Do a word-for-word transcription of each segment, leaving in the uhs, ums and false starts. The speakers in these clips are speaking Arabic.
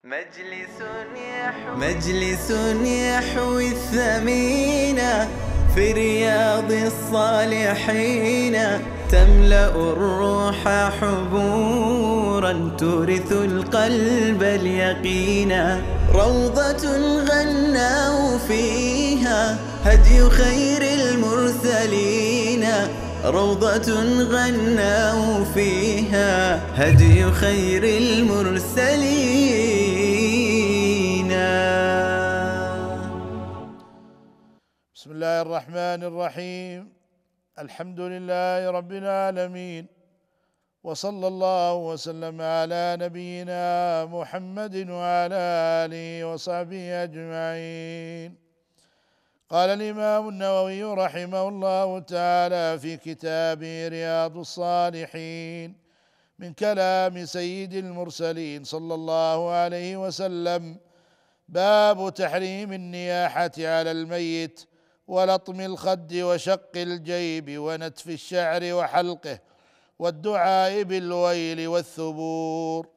مجلس يحوي, مجلس يحوي الثمين في رياض الصالحين، تملأ الروح حبورا تورث القلب اليقينا، روضة غنوا فيها هدي خير المرسلين، روضة غنوا فيها هدي خير المرسلين. بسم الله الرحمن الرحيم. الحمد لله رب العالمين، وصلى الله وسلم على نبينا محمد وعلى آله وصحبه أجمعين. قال الإمام النووي رحمه الله تعالى في كتابه رياض الصالحين من كلام سيد المرسلين صلى الله عليه وسلم: باب تحريم النياحة على الميت ولطم الخد وشق الجيب ونتف الشعر وحلقه والدعاء بالويل والثبور.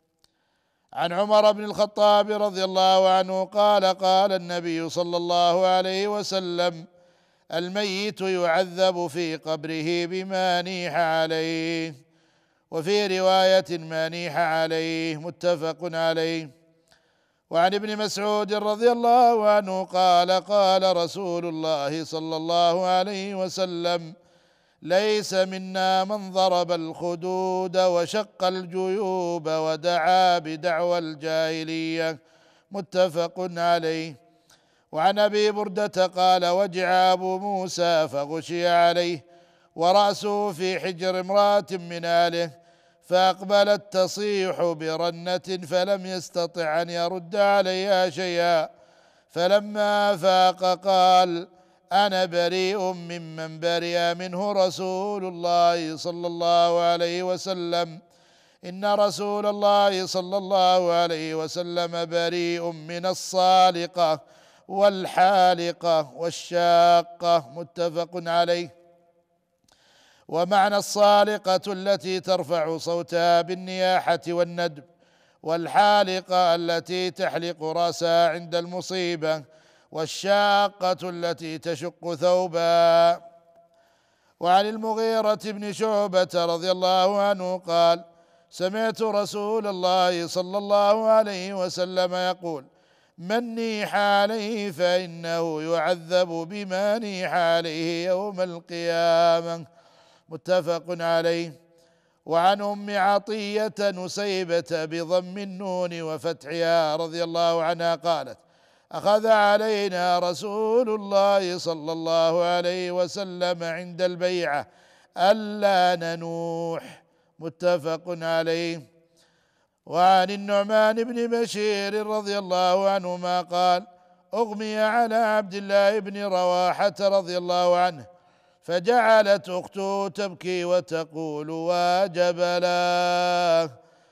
عن عمر بن الخطاب رضي الله عنه قال: قال النبي صلى الله عليه وسلم: الميت يعذب في قبره بما نيح عليه، وفي رواية ما نيح عليه، متفق عليه. وعن ابن مسعود رضي الله عنه قال: قال رسول الله صلى الله عليه وسلم: ليس منا من ضرب الخدود وشق الجيوب ودعا بدعوى الجاهلية، متفق عليه. وعن أبي بردة قال: وجع أبو موسى فغشي عليه ورأسه في حجر امرأة من أهله، فأقبلت تصيح برنة فلم يستطع أن يرد عليها شيئا، فلما أفاق قال: أنا بريء ممن برئ منه رسول الله صلى الله عليه وسلم، إن رسول الله صلى الله عليه وسلم بريء من الصالقة والحالقة والشاقة، متفق عليه. ومعنى الصالقة التي ترفع صوتها بالنياحة والندب، والحالقة التي تحلق رأسها عند المصيبة، والشاقة التي تشق ثوبها. وعن المغيرة بن شعبة رضي الله عنه قال: سمعت رسول الله صلى الله عليه وسلم يقول: من نيح عليه فإنه يعذب بما نيح عليه يوم القيامة، متفق عليه. وعن أم عطية نسيبة بضم النون وفتحها رضي الله عنها قالت: أخذ علينا رسول الله صلى الله عليه وسلم عند البيعة ألا ننوح، متفق عليه. وعن النعمان بن بشير رضي الله عنهما قال: أغمي على عبد الله بن رواحة رضي الله عنه، فجعلت أخته تبكي وتقول: وجبلاه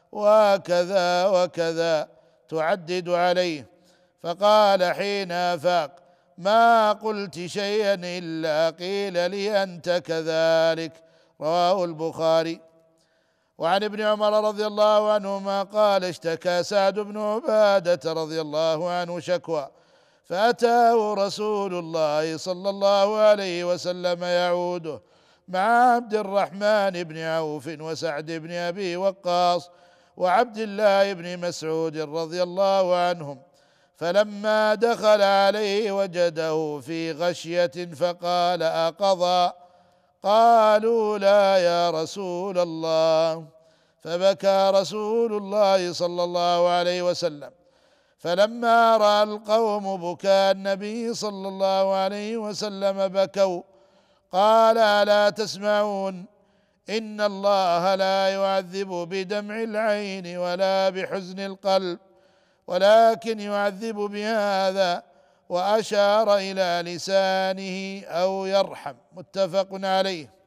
وكذا وكذا، تعدد عليه، فقال حين أفاق: ما قلت شيئا إلا قيل لي أنت كذلك، رواه البخاري. وعن ابن عمر رضي الله عنهما قال: اشتكى سعد بن عبادة رضي الله عنه شكوى، فأتاه رسول الله صلى الله عليه وسلم يعوده مع عبد الرحمن بن عوف وسعد بن أبي وقاص وعبد الله بن مسعود رضي الله عنهم، فلما دخل عليه وجده في غشية فقال: أقضى؟ قالوا: لا يا رسول الله. فبكى رسول الله صلى الله عليه وسلم، فلما رأى القوم بكاء النبي صلى الله عليه وسلم بكوا، قال: ألا تسمعون؟ إن الله لا يعذب بدمع العين ولا بحزن القلب، ولكن يعذب بهذا، وأشار إلى لسانه أو يرحم، متفق عليه.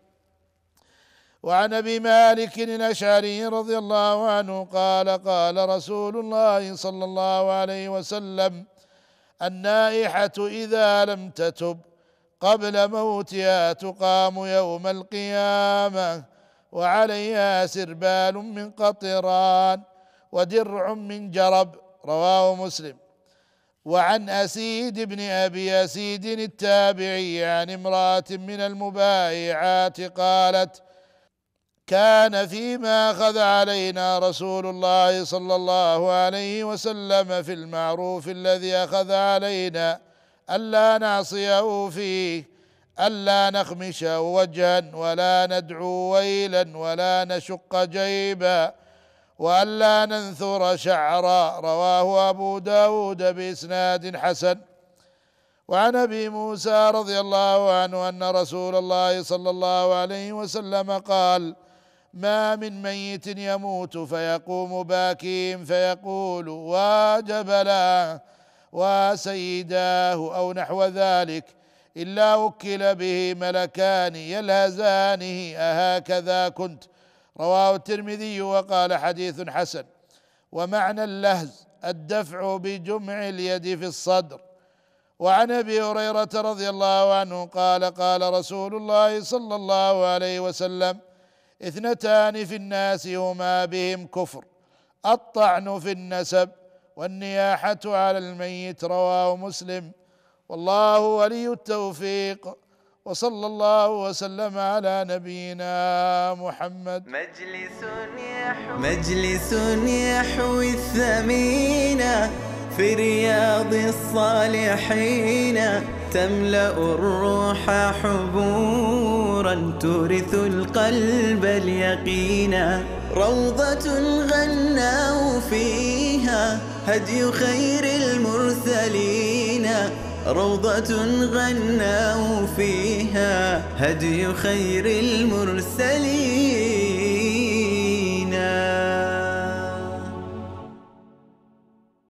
وعن أبي مالك الأشعري رضي الله عنه قال: قال رسول الله صلى الله عليه وسلم: النائحة إذا لم تتب قبل موتها تقام يوم القيامة، وعليها سربال من قطران ودرع من جرب، رواه مسلم. وعن أسيد بن أبي أسيد التابعي عن امرأة من المبايعات قالت: كان فيما أخذ علينا رسول الله صلى الله عليه وسلم في المعروف الذي أخذ علينا ألا نعصيه فيه، ألا نخمشه وجها ولا ندعو ويلا ولا نشق جيبا وألا ننثر شعرا. رواه أبو داود بإسناد حسن. وعن أبي موسى رضي الله عنه أن رسول الله صلى الله عليه وسلم قال: ما من ميت يموت فيقوم باكيم فيقول: وجبلاه وسيداه أو نحو ذلك، إلا وكل به ملكان يلهزانه: أهكذا كنت؟ رواه الترمذي وقال: حديث حسن. ومعنى اللهز الدفع بجمع اليد في الصدر. وعن أبي هريرة رضي الله عنه قال: قال رسول الله صلى الله عليه وسلم: اثنتان في الناس هما بهم كفر: الطعن في النسب والنياحة على الميت. رواه مسلم. والله ولي التوفيق، وصلى الله وسلم على نبينا محمد. مجلس يحوي, مجلس يحوي الثمين في رياض الصالحين، تملأ الروح حبورا تورث القلب اليقينا، روضة غناه فيها هدي خير المرسلين، روضة غناه فيها هدي خير المرسلين.